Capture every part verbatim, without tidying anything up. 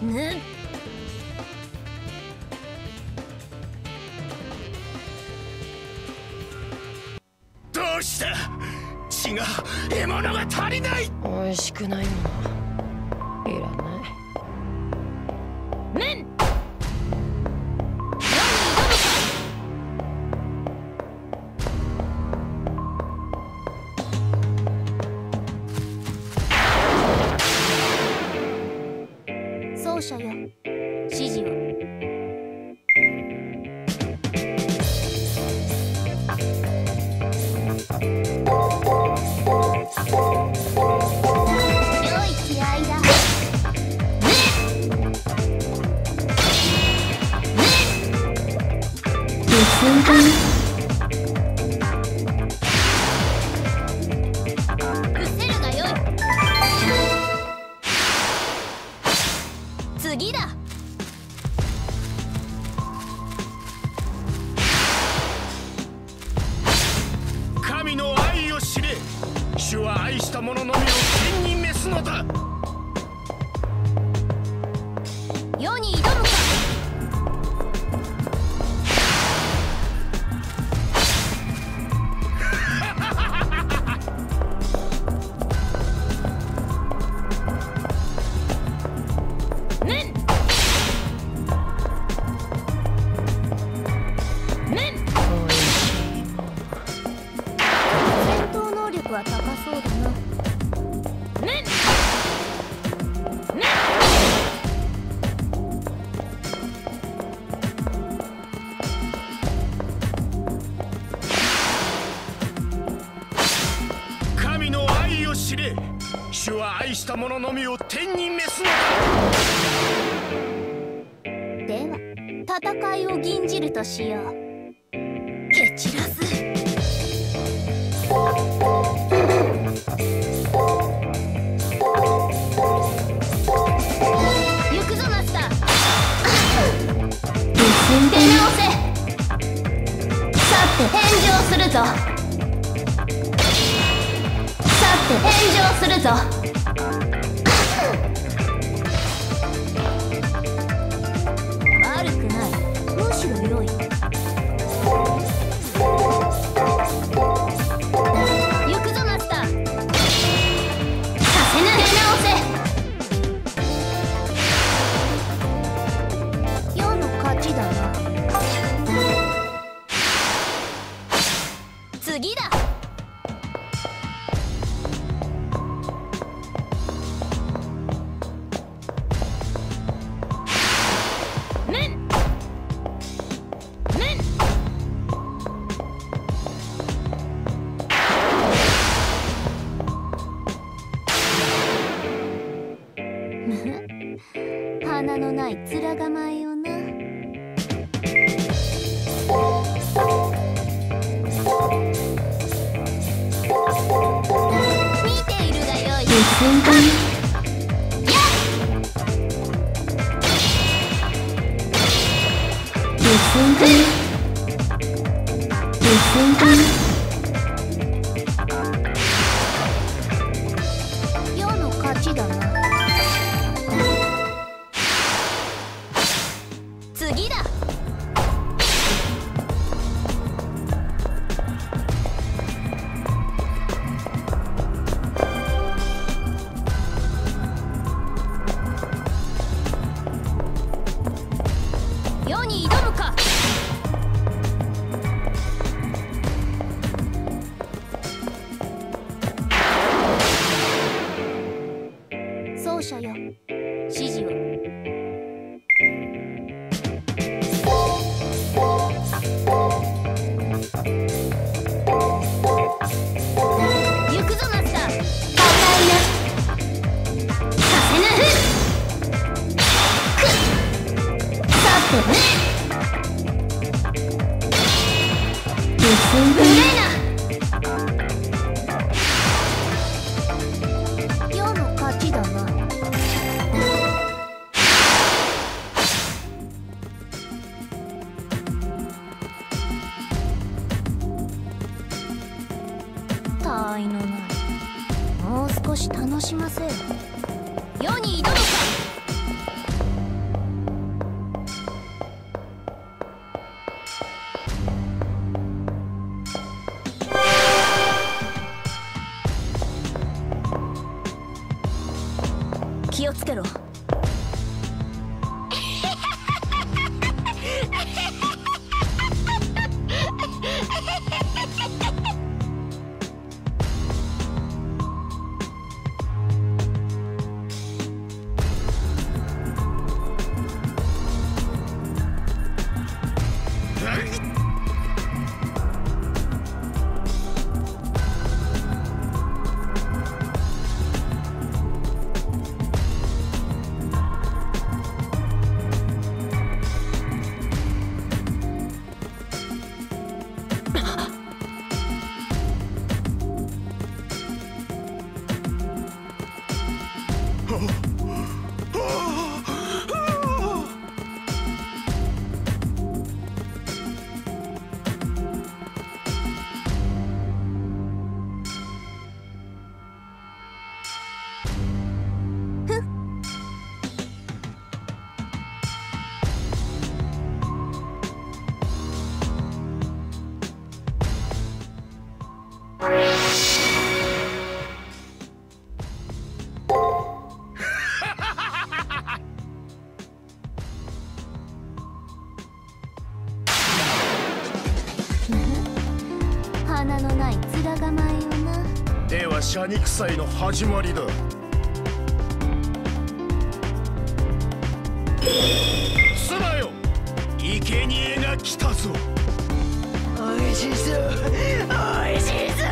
ぬ。 どうした？血が、獲物が足りない。 美味しくないものいらない。麺。 奏者よ、指示を。良い気合いだ。伏せるがよい。次だ。 神の愛を知れ。主は愛した者のみを天に召すのだ。 世に挑むか。 麺。麺。おいしいもん。 戦闘能力は高そうだな。 麺。麺。 神の愛を知れ。主は愛した者のみを天に召すのだ。 では戦いを吟じるとしよう。 蹴散らす。 行くぞマスター。 出直せ。さて返上するぞ。さて返上するぞ。悪くない。むしろ良い。行くぞマスター。させぬ。出直せ。世の勝ちだな。次だ。 麺。麺。 花のない面構えよな。見ているがよい。やっ。世の勝ちだな。次だ。世に挑むか。奏者よ、指示を。行くぞマスター。高いな。させぬ。さてね。無礼な。世の勝ちだな。他愛のない。もう少し楽しませよ。世に挑むか。 気をつけろ。 花のない面構えよな。 ではシャニク祭の始まりだ。妻よ、生贄が来たぞ。 おいしそう、おいしそう。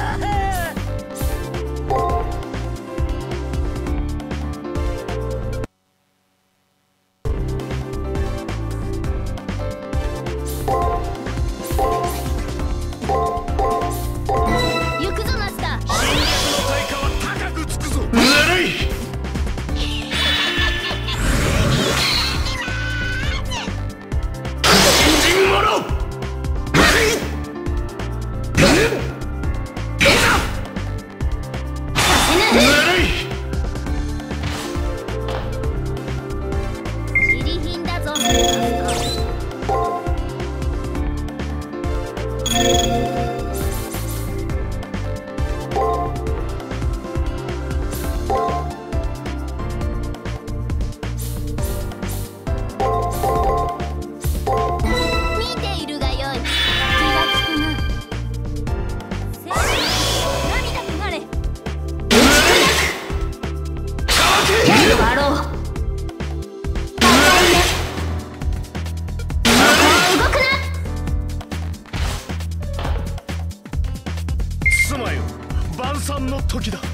妻よ、晩餐の時だ。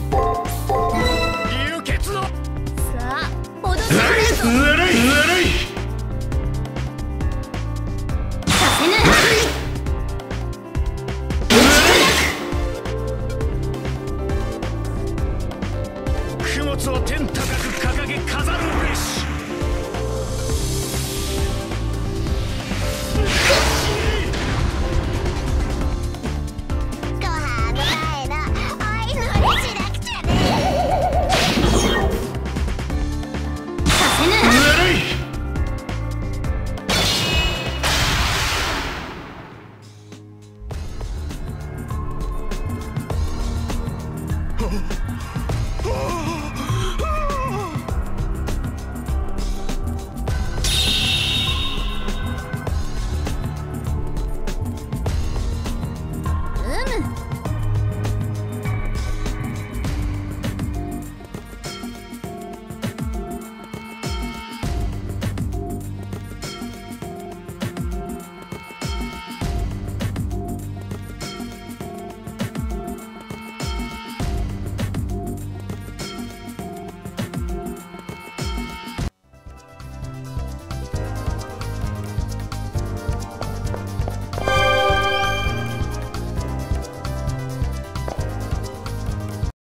流血の。 さあ、脅しぬるいぬるい。